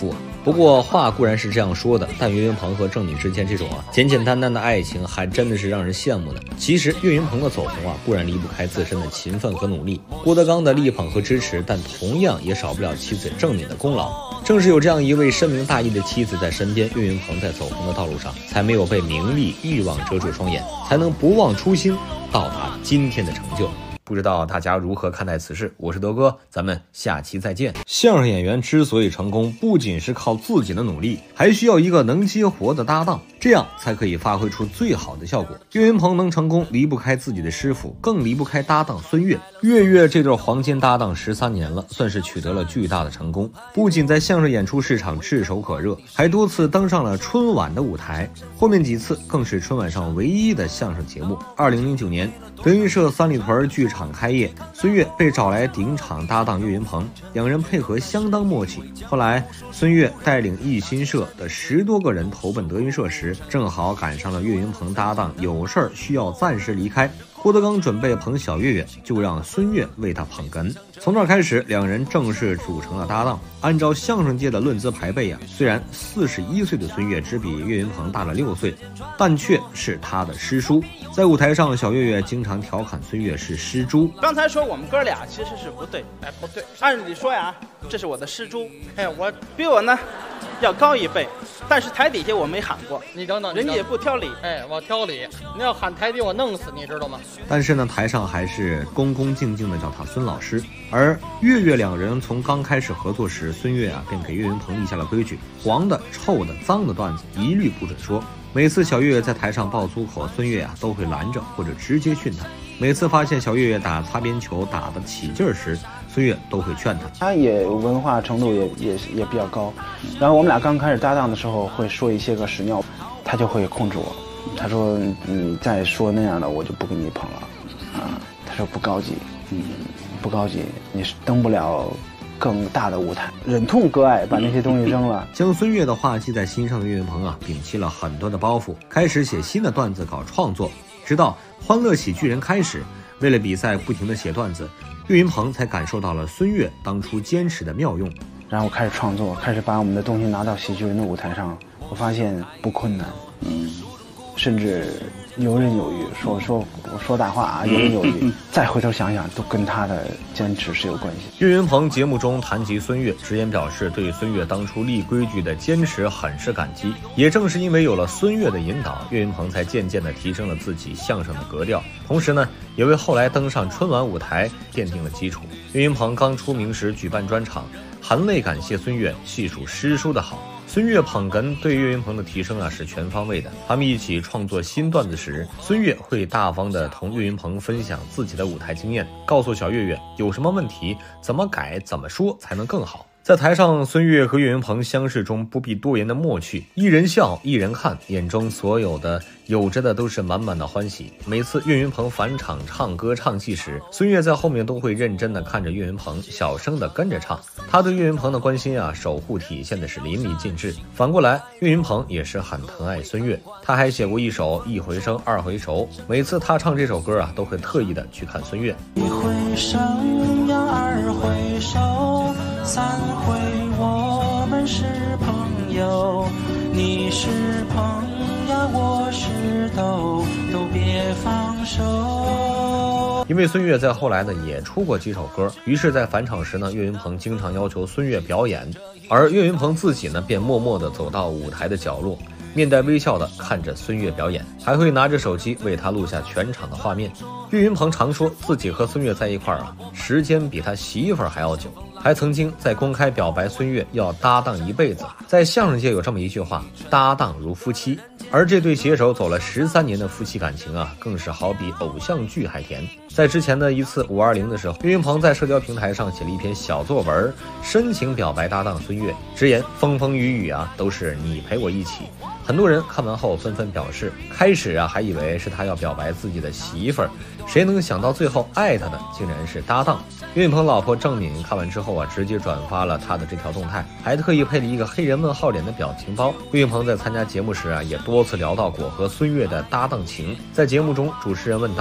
Speaker 2: 不过话固然是这样说的，但岳云鹏和郑敏之间这种简简单单的爱情还真的是让人羡慕的。其实岳云鹏的走红固然离不开自身的勤奋和努力，郭德纲的力捧和支持，但同样也少不了妻子郑敏的功劳。正是有这样一位深明大义的妻子在身边，岳云鹏在走红的道路上才没有被名利欲望遮住双眼，才能不忘初心，到达今天的成就。不知道大家如何看待此事？我是德哥，咱们下期再见。相声演员之所以成功，不仅是靠自己的努力，还需要一个能接活的搭档，这样才可以发挥出最好的效果。岳云鹏能成功，离不开自己的师傅，更离不开搭档孙越。岳这对黄金搭档13年了，算是取得了巨大的成功。不仅在相声演出市场炙手可热，还多次登上了春晚的舞台，后面几次更是春晚上唯一的相声节目。2009年，德云社三里屯剧场开业，孙越被找来顶场搭档岳云鹏，两人配合相当默契。后来孙越带领艺新社的10多个人投奔德云社时，正好赶上了岳云鹏搭档有事儿需要暂时离开，郭德纲准备捧小岳，就让孙越为他捧哏。从那开始，两人正式组成了搭档。按照相声界的论资排辈虽然41岁的孙越只比岳云鹏大了6岁，但却是他的师叔。在舞台上，小岳经常调侃孙越是师猪。
Speaker 14: 刚才说我们哥俩其实是不对，不对。按理说呀，这是我的师猪，我比我呢要高一辈，但是台底下我没喊过。
Speaker 11: 你等等，
Speaker 14: 人家也不挑理。
Speaker 11: 我挑理。你要喊台底，我弄死你，知道吗？
Speaker 2: 但是呢，台上还是恭恭敬敬的叫他孙老师。而岳两人从刚开始合作时，孙越便给岳云鹏立下了规矩：黄的、臭的、脏的段子一律不准说。每次小岳在台上爆粗口，孙越都会拦着或者直接训他。每次发现小岳打擦边球打得起劲时，孙越都会劝他。
Speaker 14: 他也文化程度也比较高，然后我们俩刚开始搭档的时候会说一些个屎尿，他就会控制我。他说你再说那样的我就不给你捧了他说不高级，不高级，你是登不了更大的舞台。忍痛割爱，把那些东西扔了。
Speaker 2: 将孙越的话记在心上的岳云鹏摒弃了很多的包袱，开始写新的段子，搞创作。直到欢乐喜剧人开始，为了比赛不停地写段子，岳云鹏才感受到了孙越当初坚持的妙用。
Speaker 14: 然后开始创作，开始把我们的东西拿到喜剧人的舞台上，我发现不困难，甚至游刃有余。说大话游刃有余。再回头想想，都跟他的坚持是有关系。
Speaker 2: 岳云鹏节目中谈及孙越，直言表示对孙越当初立规矩的坚持很是感激。也正是因为有了孙越的引导，岳云鹏才渐渐地提升了自己相声的格调，同时呢，也为后来登上春晚舞台奠定了基础。岳云鹏刚出名时举办专场，含泪感谢孙越，细数师叔的好。孙越捧哏对岳云鹏的提升是全方位的。他们一起创作新段子时，孙越会大方地同岳云鹏分享自己的舞台经验，告诉小岳有什么问题怎么改怎么说才能更好。在台上，孙越和岳云鹏相视中不必多言的默契，一人笑一人看，眼中所有着的都是满满的欢喜。每次岳云鹏返场唱歌唱戏时，孙越在后面都会认真地看着岳云鹏，小声地跟着唱。他对岳云鹏的关心守护体现的是淋漓尽致。反过来，岳云鹏也是很疼爱孙越，他还写过一首1回生2回熟，每次他唱这首歌都会特意的去看孙越。
Speaker 19: 1回生呀2回熟，3回我们是朋友，你是朋呀我是都别放手。
Speaker 2: 因为孙越在后来也出过几首歌，于是在返场时岳云鹏经常要求孙越表演，而岳云鹏自己便默默地走到舞台的角落，面带微笑地看着孙越表演，还会拿着手机为他录下全场的画面。岳云鹏常说自己和孙越在一块时间比他媳妇儿还要久，还曾经在公开表白孙越要搭档一辈子。在相声界有这么一句话，搭档如夫妻。而这对携手走了13年的夫妻感情更是好比偶像剧还甜。在之前的一次520的时候，岳云鹏在社交平台上写了一篇小作文，深情表白搭档孙越，直言风风雨雨都是你陪我一起。很多人看完后纷纷表示，开始还以为是他要表白自己的媳妇儿，谁能想到最后爱他的竟然是搭档。岳云鹏老婆郑敏看完之后直接转发了他的这条动态，还特意配了一个黑人问号脸的表情包。岳云鹏在参加节目时也多次聊到过和孙越的搭档情。在节目中，主持人问到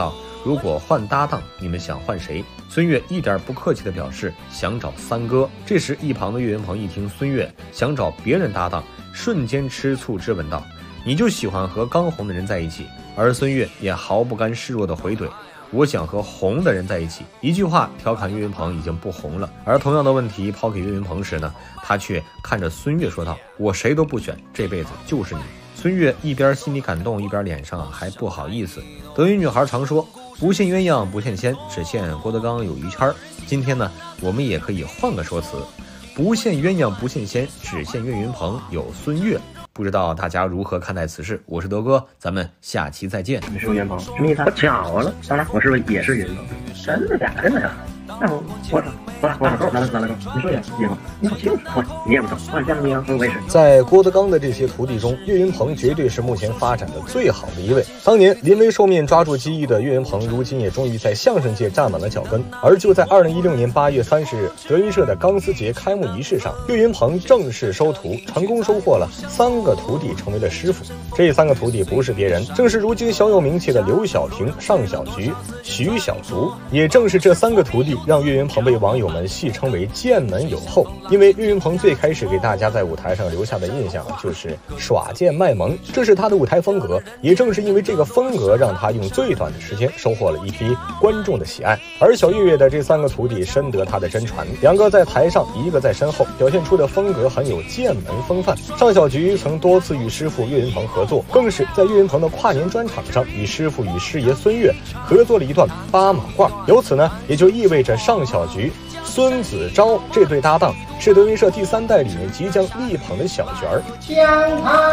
Speaker 2: 如果换搭档，你们想换谁？孙越一点不客气地表示想找三哥。这时一旁的岳云鹏一听孙越想找别人搭档，瞬间吃醋质问道：“你就喜欢和刚红的人在一起？”而孙越也毫不甘示弱地回怼：“我想和红的人在一起。”一句话调侃岳云鹏已经不红了。而同样的问题抛给岳云鹏时呢，他却看着孙越说道：“我谁都不选，这辈子就是你。”孙越一边心里感动，一边脸上还不好意思。德云女孩常说不羡鸳鸯不羡仙，只羡郭德纲有于谦。今天呢，我们也可以换个说辞，不羡鸳鸯不羡仙，只羡岳云鹏有孙越。不知道大家如何看待此事？我是德哥，咱们下期再见。
Speaker 20: 你说岳云鹏什么意思？我巧了，当然我是不是也是岳云鹏？真的假的呀？那我拿来，你说呀，岳云鹏，你好清楚，你也不懂，我见了你啊，我也是。
Speaker 2: 在郭德纲的这些徒弟中，岳云鹏绝对是目前发展的最好的一位。当年临危受命抓住机遇的岳云鹏，如今也终于在相声界站稳了脚跟。而就在2016年8月30日，德云社的钢丝节开幕仪式上，岳云鹏正式收徒，成功收获了3个徒弟，成为了师傅。这3个徒弟不是别人，正是如今小有名气的刘晓婷、尚小菊、徐小竹。也正是这3个徒弟，让岳云鹏被网友们戏称为剑门有后。因为岳云鹏最开始给大家在舞台上留下的印象就是耍剑卖萌，这是他的舞台风格。也正是因为这个风格，让他用最短的时间收获了一批观众的喜爱。而小岳岳的这3个徒弟深得他的真传，2个在台上，1个在身后，表现出的风格很有剑门风范。尚小菊曾多次与师傅岳云鹏合作，更是在岳云鹏的跨年专场上与师傅与师爷孙越合作了一段8马褂。由此呢，也就意味着尚小菊、孙子昭这对搭档是德云社第3代里面即将力捧的小角儿。
Speaker 19: 江海，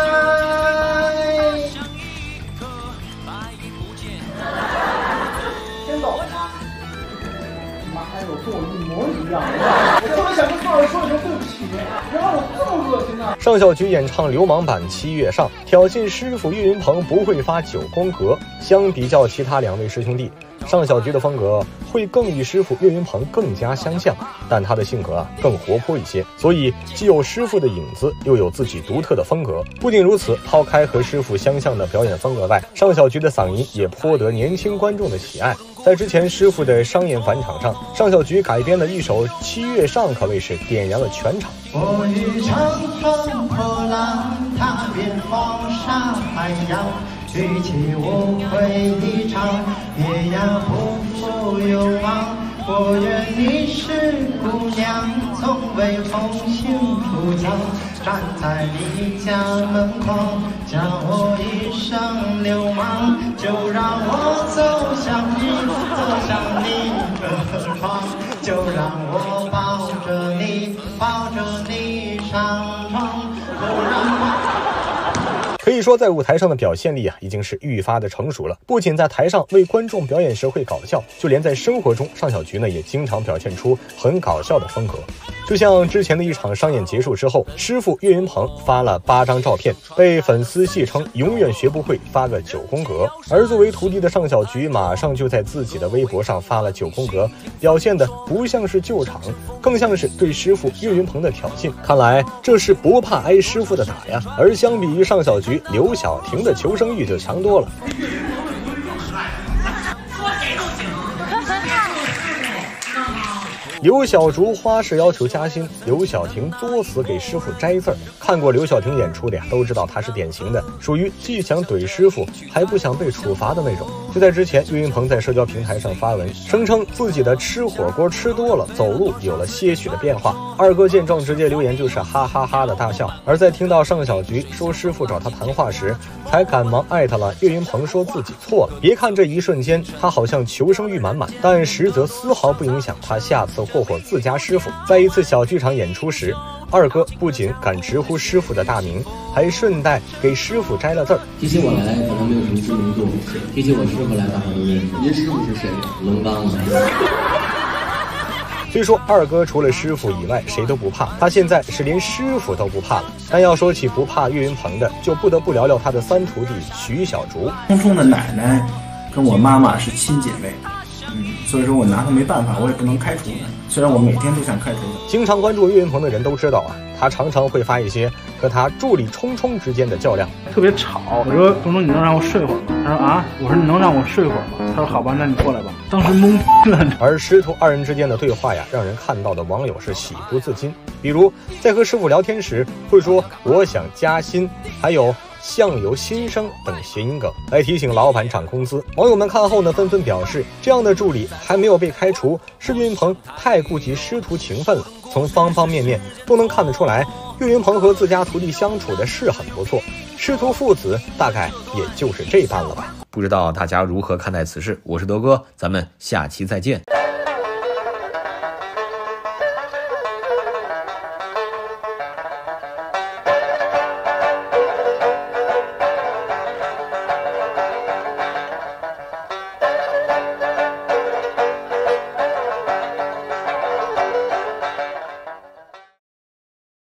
Speaker 9: 先走了吗？妈还有跟我一模一样的，我特别想跟少爷说一声对不起，别让我这么恶心啊！
Speaker 2: 尚小菊演唱流氓版《7月上》，挑衅师傅岳云鹏不会发9宫格。相比较其他2位师兄弟，尚小菊的风格会更与师傅岳云鹏更加相像，但他的性格更活泼一些，所以既有师傅的影子，又有自己独特的风格。不仅如此，抛开和师傅相像的表演风格外，尚小菊的嗓音也颇得年轻观众的喜爱。在之前师傅的商演返场上，尚小菊改编了一首《7月上》，可谓是点燃了全场。
Speaker 19: 我欲乘风破浪，踏遍黄沙海洋，与其无悔一场，也要不负有望。我愿你是姑娘，从未红杏出墙，站在你家门口，叫我一声流氓，就让我走向你，走向你的床，就让我抱着你，抱着你上床，就让我。
Speaker 2: 可以说，在舞台上的表现力已经是愈发的成熟了。不仅在台上为观众表演时会搞笑，就连在生活中，尚小菊呢也经常表现出很搞笑的风格。就像之前的一场商演结束之后，师傅岳云鹏发了8张照片，被粉丝戏称永远学不会发个9宫格。而作为徒弟的尚小菊马上就在自己的微博上发了9宫格，表现的不像是救场，更像是对师傅岳云鹏的挑衅。看来这是不怕挨师傅的打呀。而相比于尚小菊，刘晓婷的求生欲就强多了。刘小竹花式要求加薪，刘晓婷作死给师傅摘字儿。看过刘晓婷演出的都知道她是典型的属于既想怼师傅还不想被处罚的那种。就在之前，岳云鹏在社交平台上发文，声称自己的吃火锅吃多了，走路有了些许的变化。二哥见状直接留言就是哈哈哈的大笑。而在听到尚小菊说师傅找他谈话时，才赶忙艾特了岳云鹏，说自己错了。别看这一瞬间他好像求生欲满满，但实则丝毫不影响他下次霍霍自家师傅。在一次小剧场演出时，二哥不仅敢直呼师傅的大名，还顺带给师傅摘了字儿。
Speaker 21: 提起我来，可能没有什么知名度；提起我师傅来，大伙都认识。您师傅是谁？龙刚子。
Speaker 2: 虽说二哥除了师傅以外谁都不怕，他现在是连师傅都不怕了。但要说起不怕岳云鹏的，就不得不聊聊他的3徒弟徐小竹。
Speaker 14: 聪聪的奶奶跟我妈妈是亲姐妹，所以说我拿他没办法，我也不能开除他。虽然我每天都想开除他。
Speaker 2: 经常关注岳云鹏的人都知道他常常会发一些可和他助理冲冲之间的较量。
Speaker 14: 特别吵，我说东东你能让我睡会儿吗？他说啊，我说你能让我睡会儿吗？他说好吧，那你过来吧。当时懵了。
Speaker 2: 而师徒二人之间的对话呀，让人看到的网友是喜不自禁。比如在和师傅聊天时，会说我想加薪，还有相由心生等谐音梗来提醒老板涨工资。网友们看后呢，纷纷表示这样的助理还没有被开除，是岳云鹏太顾及师徒情分了。从方方面面都能看得出来，岳云鹏和自家徒弟相处的是很不错，师徒父子大概也就是这般了吧。不知道大家如何看待此事？我是德哥，咱们下期再见。